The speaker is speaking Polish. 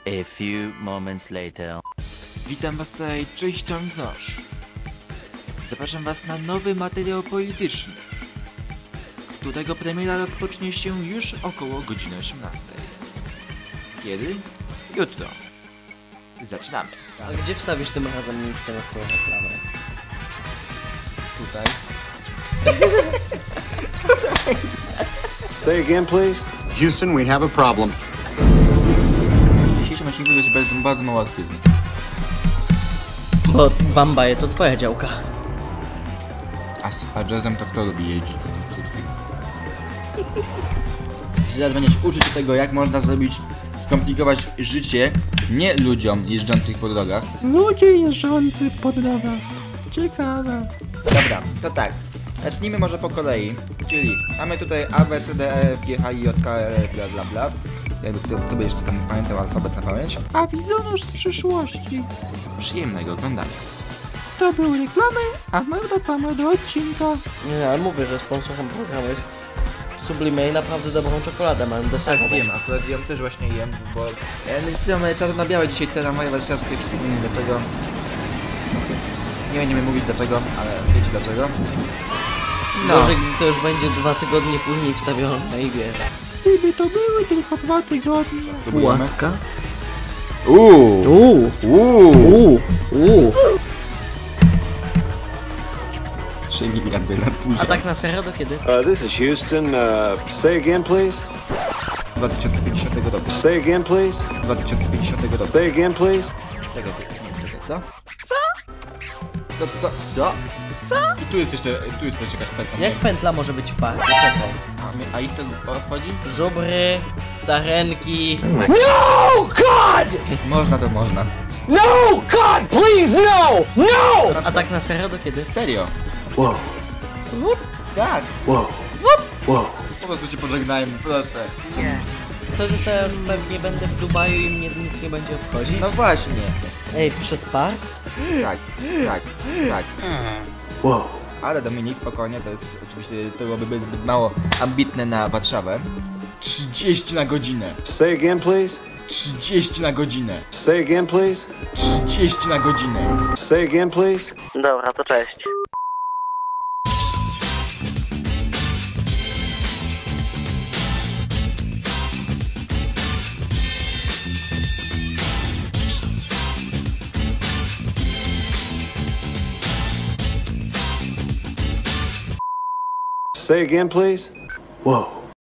A few moments later. Witam was tutaj, cześć, Tom Zosz. Zapraszam was na nowy materiał polityczny, którego premiera rozpocznie się już około godziny 18. Kiedy? Jutro. Zaczynamy. A gdzie wstawisz tym razem miejsce na swoją reklamę? Tutaj. Say again, please. Houston, we have a problem. W dzisiejszym odcinku jest bardzo mało aktywny. Bo Bambaje to twoja działka. A jazzem to kto lubi jeździć? Teraz będziesz uczyć się tego, jak można skomplikować życie nie ludziom jeżdżących po drogach. Ludzie jeżdżący po drogach. Ciekawe. Dobra, to tak. Zacznijmy może po kolei. Czyli mamy tutaj A, B, C, D, E, F, G, H, I, J, K, L, M, bla bla bla. Jakby kto by jeszcze tam pamiętał alfabet na pamięć. A wizjonerz z przyszłości. Przyjemnego oglądania. To były reklamy, a my wracamy do odcinka. Nie, ale mówię, że sponsorem programu jest Sublimate, naprawdę dobrą czekoladę mam do Tak, serca. wiem, akurat ją też właśnie jem, bo niestety czarno na białe dzisiaj te moje warszawskie wszyscy wiemy dlaczego. Nie będziemy mówić dlaczego, ale wiecie dlaczego. Może gdy to już będzie 2 tygodnie później wstawione na eBay. Gdyby to były tylko 2 tygodnie. Łaska? Uuu! 3 miliardy lat później. A tak na serio do kiedy? This is Houston. Say again, please. 2050 roku. Say again, please. 2050 roku. Say again, please. Czekaj, co? Co? I tu jest jeszcze jakaś pętla. Jak pętla może być w parku? Czekaj. A ich to obchodzi? Żubry, sarenki. No, God! Można to można. No, God, please, no! No! A tak na serio do kiedy? Serio? Whoa, Tak. whoa, whoa. Po prostu cię pożegnajmy, proszę. Wtedy to ja pewnie będę w Dubaju i mnie nic nie będzie obchodzić. No właśnie. Ej, przez park? Tak. Whoa. Ale Dominik, spokojnie, to jest oczywiście, to byłoby zbyt mało ambitne na Warszawę. 30 na godzinę. Say again, please. 30 na godzinę. Say again, please. 30 na godzinę. Say again, please. Dobra, to cześć. Say again, please. Whoa.